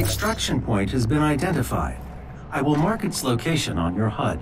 extraction point has been identified. I will mark its location on your HUD.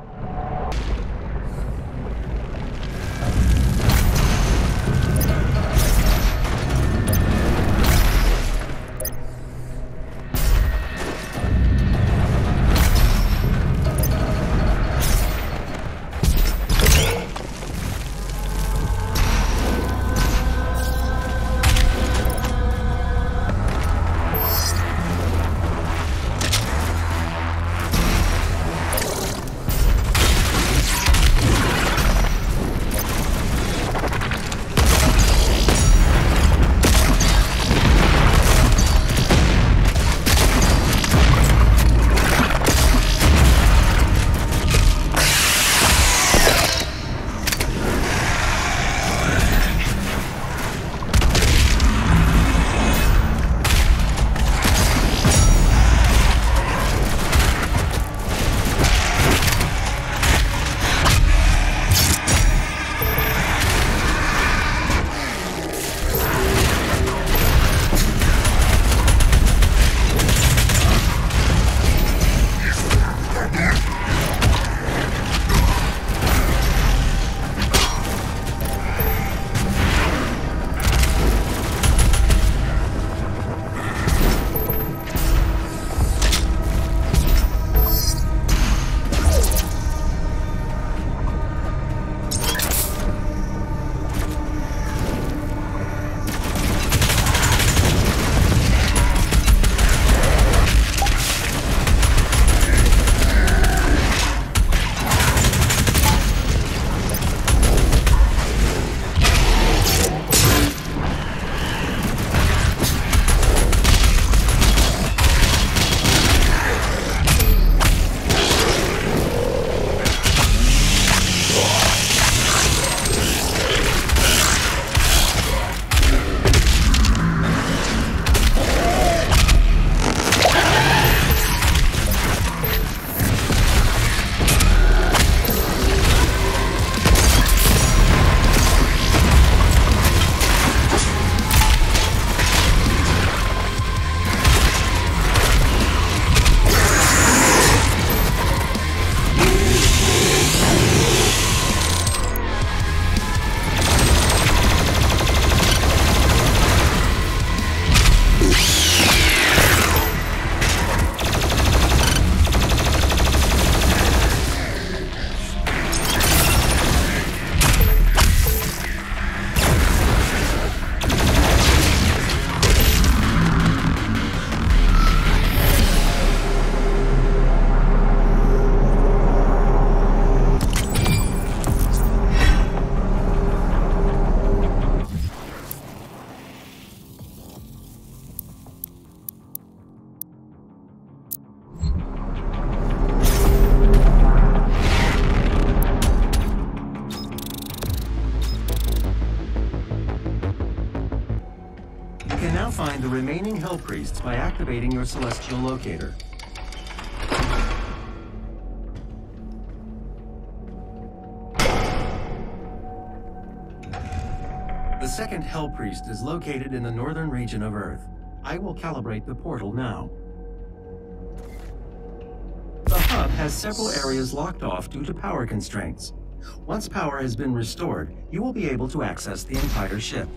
Find the remaining Hell Priests by activating your Celestial Locator. The second Hell Priest is located in the northern region of Earth. I will calibrate the portal now. The hub has several areas locked off due to power constraints. Once power has been restored, you will be able to access the entire ship.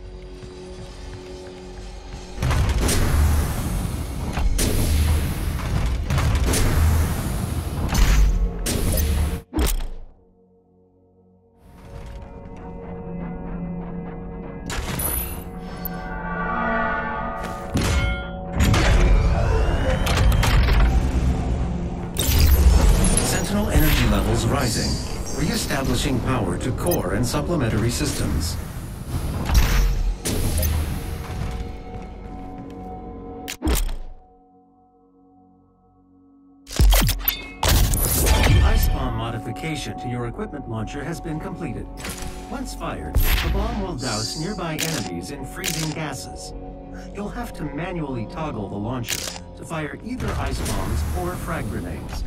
Rising, re-establishing power to core and supplementary systems. The ice bomb modification to your equipment launcher has been completed. Once fired, the bomb will douse nearby enemies in freezing gases. You'll have to manually toggle the launcher to fire either ice bombs or frag grenades.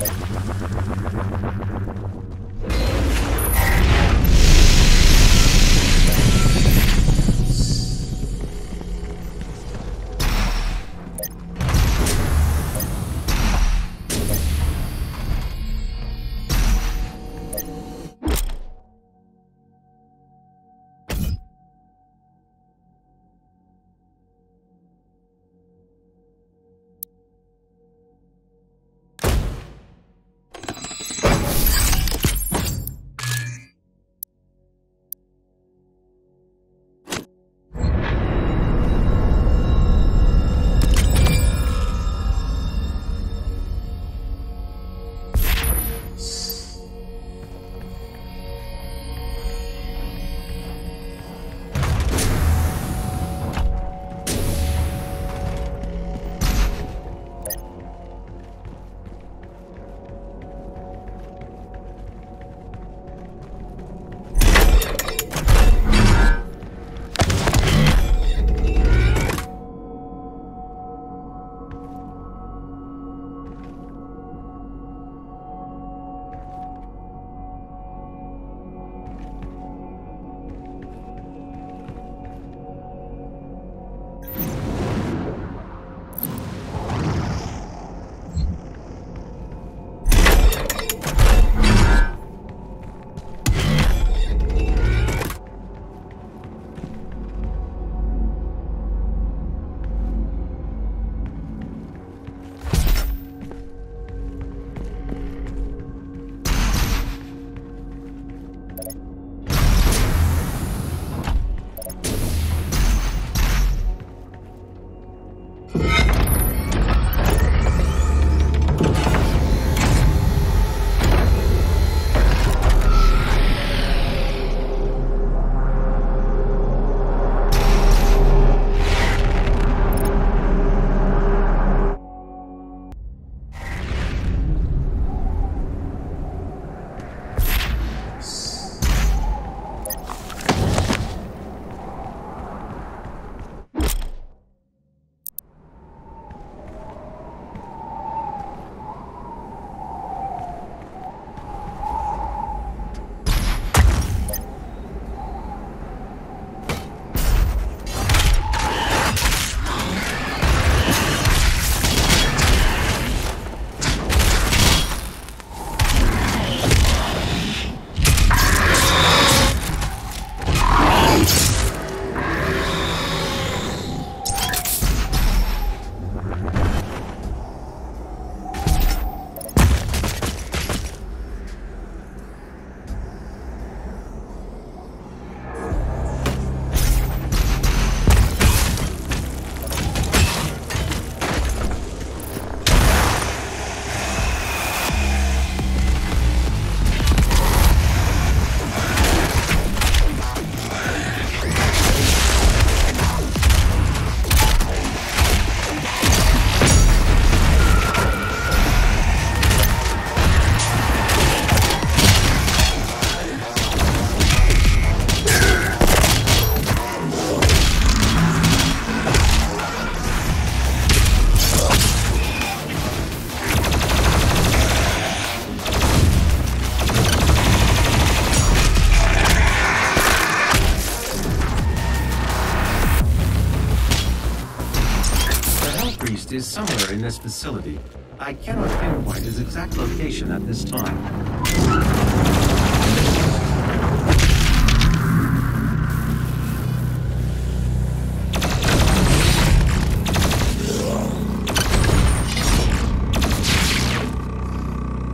is somewhere in this facility. I cannot pinpoint his exact location at this time.